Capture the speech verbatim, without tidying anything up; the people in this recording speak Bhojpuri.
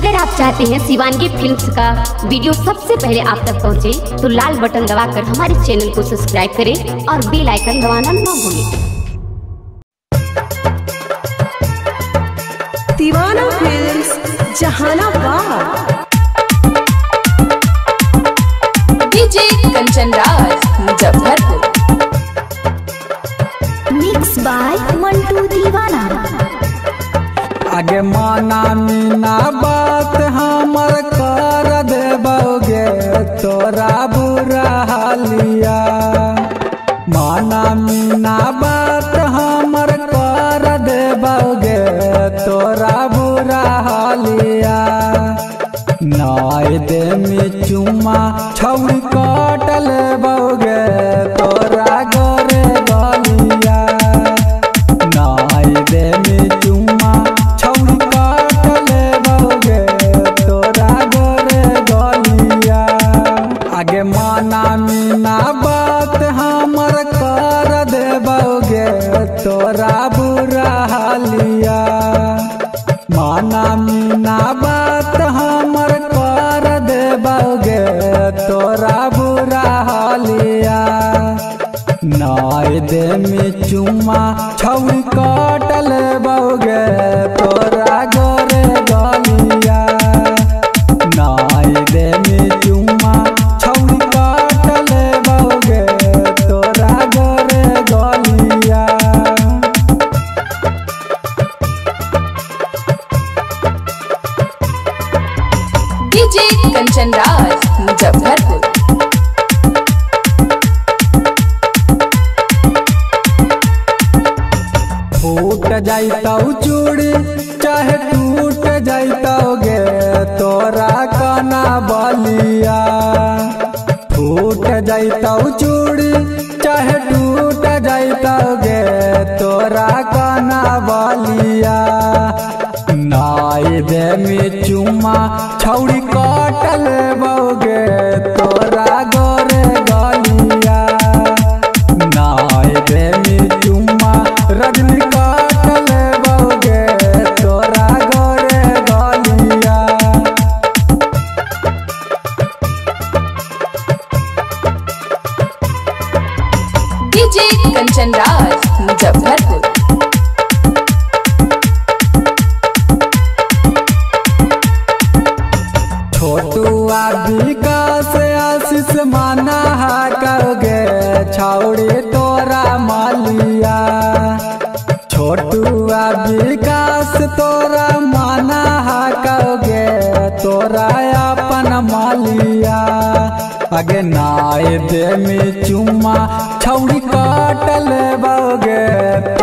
अगर आप चाहते हैं शिवानगी फिल्म्स का वीडियो सबसे पहले आप तक पहुंचे, तो लाल बटन दबाकर हमारे चैनल को सब्सक्राइब करें और बेल आइकन दबाना न भूलें। Deewana films, Jehanabad. DJ Kanchan Raj, Muzaffarpur. Mix by Mantu Deewana. आगे माना मीना बात हमर कर देबोगे, तोरा बुरा हालिया। माना मीना बात हमर कर देबोगे, तोरा बुरा हालिया। नाय दे में चुमा छौरी काट लेबोगे, तोरा गोरे गलिया। नाय दे में चुमा छौरी काट लेबोगे, तोरा गोरे गलिया। आगे माना मीना बात हमर कर देबोगे, तोरा बुरा हालिया। माना मीना बात हमर कर देबोगे, तोरा बुरा हालिया। नाय दे में चुमा छौरी काट लेबोगे, तोरा गोरे गलिया। नाय दे में चुमा छौरी काट लेबोगे, तोरा गोरे गलिया। डीजे कंचन राज, मुजफ्फरपुर। फूट जाइतौ चूड़ी चाहे टूट जाइतौगे, तोरा काना बलिया। फूट जाइतौ चूड़ी चाहे टूट जाइतौगे, तोरा काना बलिया। नाय दे में चुमा छौरी काट लेबोगे, तोरा गोरे गलिया। नाय दे में चुमा रजनी काट लेबोगे, तोरा गोरे गलिया। डीजे कंचन राज, मुजफ्फरपुर। छोटुआ विकास आशीष माना करोगे, छौड़ी तोरा मालिया। छोटुआ विकास तोरा माना करोगे, तोरा अपन मालिया। आगे नाय दे में चुमा छौड़ी काट लेबोगे,